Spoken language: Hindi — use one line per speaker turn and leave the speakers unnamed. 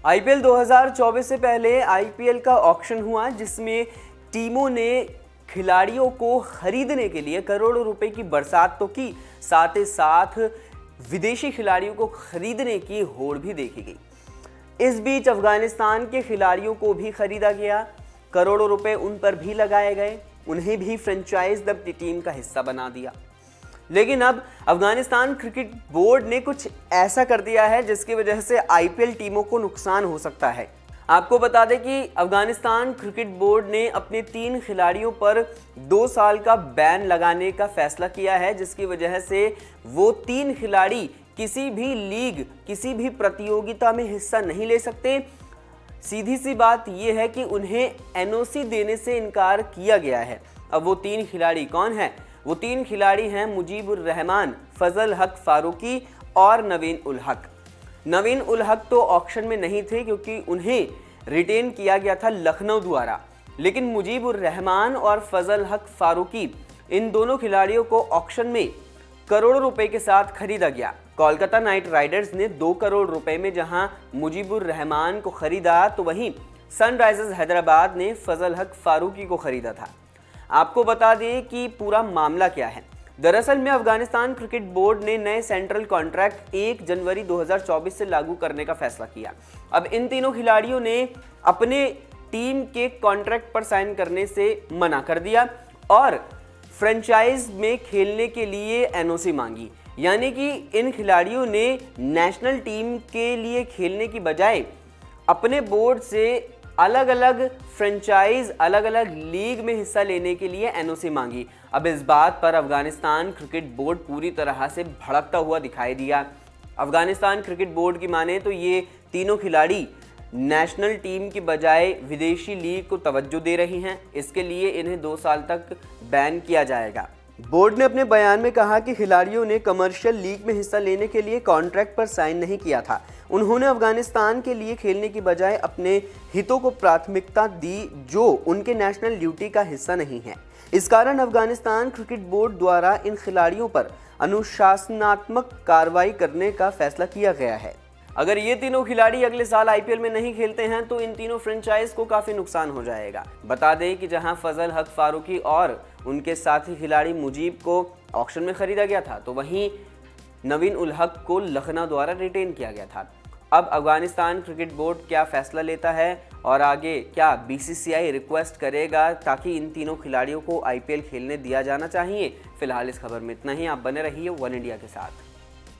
आईपीएल 2024 से पहले आईपीएल का ऑक्शन हुआ जिसमें टीमों ने खिलाड़ियों को खरीदने के लिए करोड़ों रुपए की बरसात तो की, साथ ही साथ विदेशी खिलाड़ियों को खरीदने की होड़ भी देखी गई। इस बीच अफगानिस्तान के खिलाड़ियों को भी खरीदा गया, करोड़ों रुपए उन पर भी लगाए गए, उन्हें भी फ्रेंचाइज टीम का हिस्सा बना दिया। लेकिन अब अफगानिस्तान क्रिकेट बोर्ड ने कुछ ऐसा कर दिया है जिसकी वजह से आईपीएल टीमों को नुकसान हो सकता है। आपको बता दें कि अफगानिस्तान क्रिकेट बोर्ड ने अपने 3 खिलाड़ियों पर 2 साल का बैन लगाने का फैसला किया है, जिसकी वजह से वो 3 खिलाड़ी किसी भी लीग, किसी भी प्रतियोगिता में हिस्सा नहीं ले सकते। सीधी सी बात यह है कि उन्हें एनओसी देने से इनकार किया गया है। अब वो 3 खिलाड़ी कौन हैं? वो 3 खिलाड़ी हैं मुजीबुर रहमान, फजल हक फारूकी और नवीन उल हक। नवीन उल हक तो ऑक्शन में नहीं थे क्योंकि उन्हें रिटेन किया गया था लखनऊ द्वारा, लेकिन मुजीबुर रहमान और फजल हक फारूकी, इन दोनों खिलाड़ियों को ऑक्शन में करोड़ों रुपए के साथ खरीदा गया। कोलकाता नाइट राइडर्स ने 2 करोड़ रुपए में जहां मुजीबुर रहमान को खरीदा, तो वहीं सनराइजर्स हैदराबाद ने फजल हक फारूकी को खरीदा था। आपको बता दें कि पूरा मामला क्या है। दरअसल में अफगानिस्तान क्रिकेट बोर्ड ने नए सेंट्रल कॉन्ट्रैक्ट 1 जनवरी 2024 से लागू करने का फैसला किया। अब इन तीनों खिलाड़ियों ने अपने टीम के कॉन्ट्रैक्ट पर साइन करने से मना कर दिया और फ्रेंचाइज में खेलने के लिए एनओसी मांगी। यानी कि इन खिलाड़ियों ने नेशनल टीम के लिए खेलने की बजाय अपने बोर्ड से अलग अलग फ्रेंचाइज, अलग अलग लीग में हिस्सा लेने के लिए एनओसी मांगी। अब इस बात पर अफगानिस्तान क्रिकेट बोर्ड पूरी तरह से भड़कता हुआ दिखाई दिया। अफगानिस्तान क्रिकेट बोर्ड की माने तो ये तीनों खिलाड़ी नेशनल टीम की बजाय विदेशी लीग को तवज्जो दे रही हैं। इसके लिए इन्हें 2 साल तक बैन किया जाएगा। बोर्ड ने अपने बयान में कहा कि खिलाड़ियों ने कमर्शियल लीग में हिस्सा लेने के लिए कॉन्ट्रैक्ट पर साइन नहीं किया था। उन्होंने अफगानिस्तान के लिए खेलने की बजाय अपने हितों को प्राथमिकता दी जो उनके नेशनल ड्यूटी का हिस्सा नहीं है। इस कारण अफगानिस्तान क्रिकेट बोर्ड द्वारा इन खिलाड़ियों पर अनुशासनात्मक कार्रवाई करने का फैसला किया गया है। अगर ये तीनों खिलाड़ी अगले साल आईपीएल में नहीं खेलते हैं तो इन तीनों फ्रेंचाइज को काफी नुकसान हो जाएगा। बता दें कि जहां फजल हक फारूकी और उनके साथी खिलाड़ी मुजीब को ऑक्शन में खरीदा गया था, तो वहीं नवीन उल हक को लखनऊ द्वारा रिटेन किया गया था। अब अफगानिस्तान क्रिकेट बोर्ड क्या फैसला लेता है और आगे क्या बीसीसीआई रिक्वेस्ट करेगा ताकि इन तीनों खिलाड़ियों को आईपीएल खेलने दिया जाना चाहिए? फिलहाल इस खबर में इतना ही। आप बने रहिए वन इंडिया के साथ।